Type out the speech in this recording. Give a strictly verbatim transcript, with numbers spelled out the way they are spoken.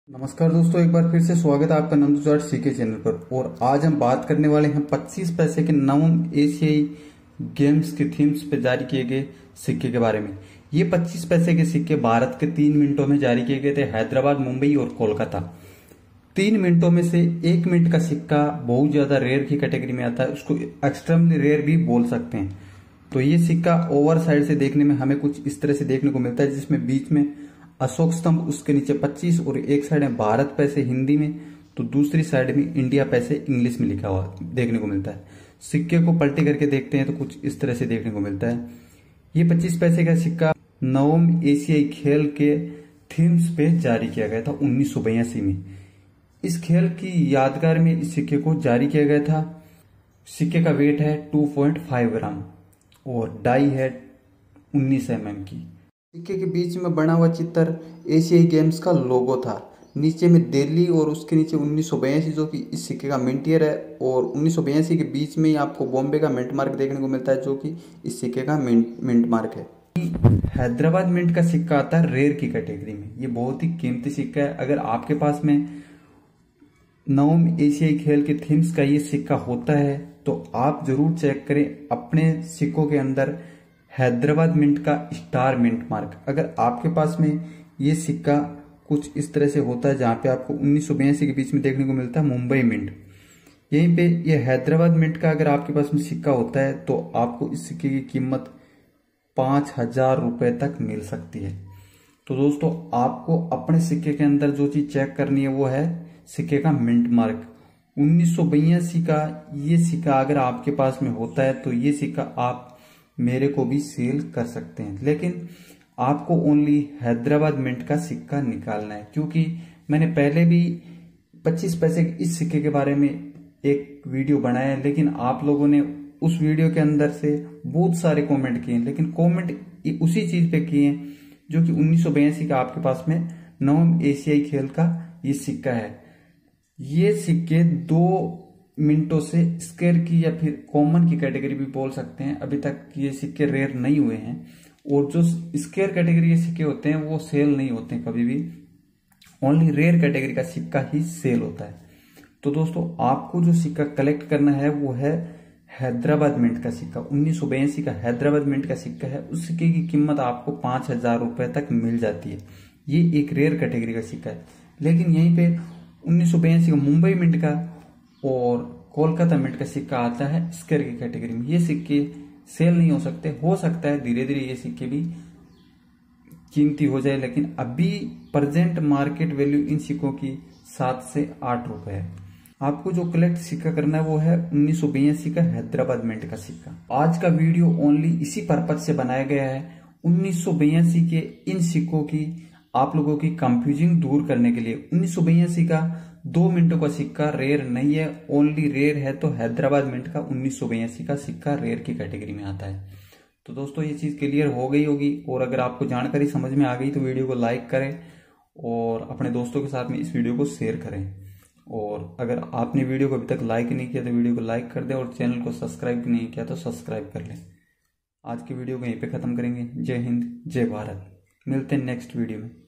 नमस्कार दोस्तों, एक बार फिर से स्वागत है आपका नंदू चार्ट सीके चैनल पर। और आज हम बात करने वाले हैं पच्चीस पैसे के नवम एशियाई गेम्स के थीम्स पे जारी किए गए सिक्के के बारे में। ये पच्चीस पैसे के सिक्के भारत के तीन मिनटों में जारी किए गए थे, हैदराबाद, मुंबई और कोलकाता। तीन मिनटों में से एक मिनट का सिक्का बहुत ज्यादा रेयर की कैटेगरी में आता है, उसको एक्सट्रीमली रेयर भी बोल सकते हैं। तो ये सिक्का ओवर साइड से देखने में हमें कुछ इस तरह से देखने को मिलता है, जिसमें बीच में अशोक स्तंभ, उसके नीचे पच्चीस और एक साइड में भारत पैसे हिंदी में, तो दूसरी साइड में इंडिया पैसे इंग्लिश में लिखा हुआ देखने को मिलता है। सिक्के को पलटी करके देखते हैं तो कुछ इस तरह से देखने को मिलता है। ये पच्चीस पैसे का सिक्का नवम एशियाई खेल के थीम्स पे जारी किया गया था उन्नीस सौ बयासी में। इस खेल की यादगार में इस सिक्के को जारी किया गया था। सिक्के का वेट है दो पॉइंट पाँच ग्राम और डाई है उन्नीस एम एम की। सिक्के के बीच में बना हुआ चित्र एशियाई गेम्स का लोगो था। नीचे में दिल्ली और उसके नीचे उन्नीस सौ बयासी जो कि इस सिक्के का मिंट ईयर है, और उन्नीस सौ बयासी के बीच में ही आपको बॉम्बे का मिंट मार्क देखने को मिलता है, जो कि इस सिक्के का मिंट मिंट मार्क है। हैदराबाद मिंट का सिक्का आता है रेयर की कैटेगरी में। ये बहुत ही कीमती सिक्का है। अगर आपके पास में नवम एशियाई खेल के थीम्स का ये सिक्का होता है तो आप जरूर चेक करें अपने सिक्कों के अंदर हैदराबाद मिंट का स्टार मिंट मार्क। अगर आपके पास में ये सिक्का कुछ इस तरह से होता है, जहां पे आपको उन्नीस सौ बयासी के बीच में देखने को मिलता है मुंबई मिंट, यहीं पे ये हैदराबाद मिंट का अगर आपके पास में सिक्का होता है तो आपको इस सिक्के की कीमत पांच हजार रुपए तक मिल सकती है। तो दोस्तों, आपको अपने सिक्के के अंदर जो चीज चेक करनी है वो है सिक्के का मिंट मार्क। उन्नीस सौ बयासी का ये सिक्का अगर आपके पास में होता है तो ये सिक्का आप मेरे को भी सेल कर सकते हैं, लेकिन आपको ओनली हैदराबाद मिंट का सिक्का निकालना है। क्योंकि मैंने पहले भी पच्चीस पैसे के इस सिक्के के बारे में एक वीडियो बनाया है, लेकिन आप लोगों ने उस वीडियो के अंदर से बहुत सारे कमेंट किए, लेकिन कमेंट उसी चीज पे किए जो कि उन्नीस सौ बयासी का आपके पास में नवम एशियाई खेल का ये सिक्का है। ये सिक्के दो मिनटों से स्क्वायर की या फिर कॉमन की कैटेगरी भी बोल सकते हैं। अभी तक ये सिक्के रेयर नहीं हुए हैं, और जो स्क्वायर कैटेगरी के सिक्के होते हैं वो सेल नहीं होते हैं कभी भी। ओनली रेयर कैटेगरी का सिक्का ही सेल होता है। तो दोस्तों, आपको जो सिक्का कलेक्ट करना है वो है हैदराबाद मिंट का सिक्का। उन्नीस सौ बयासी का हैदराबाद मिंट का सिक्का है। उस सिक्के की कीमत आपको पांच हजार रुपए तक मिल जाती है। ये एक रेयर कैटेगरी का सिक्का है। लेकिन यहीं पे उन्नीस सौ बयासी का मुंबई मिंट का और कोलकाता मिंट का सिक्का आता है स्क्वायर की कैटेगरी में। ये सिक्के सेल नहीं हो सकते। हो सकता है धीरे धीरे ये सिक्के भी कीमती हो जाए, लेकिन अभी प्रेजेंट मार्केट वैल्यू इन सिक्कों की सात से आठ रुपए है। आपको जो कलेक्ट सिक्का करना है वो है उन्नीस सौ बयासी का हैदराबाद मिंट का सिक्का। आज का वीडियो ओनली इसी पर्पज से बनाया गया है, उन्नीस सौ बयासी के इन सिक्कों की आप लोगों की कंफ्यूजिंग दूर करने के लिए। उन्नीस सौ बयासी का दो मिनटों का सिक्का रेयर नहीं है, ओनली रेयर है तो हैदराबाद मिंट का उन्नीस सौ बयासी का सिक्का रेयर की कैटेगरी में आता है। तो दोस्तों, ये चीज क्लियर हो गई होगी, और अगर आपको जानकारी समझ में आ गई तो वीडियो को लाइक करें और अपने दोस्तों के साथ में इस वीडियो को शेयर करें। और अगर आपने वीडियो को अभी तक लाइक नहीं किया तो वीडियो को लाइक कर दें, और चैनल को सब्सक्राइब नहीं किया तो सब्सक्राइब कर लें। आज की वीडियो को यहीं पे खत्म करेंगे। जय हिंद, जय भारत। मिलते हैं नेक्स्ट वीडियो में।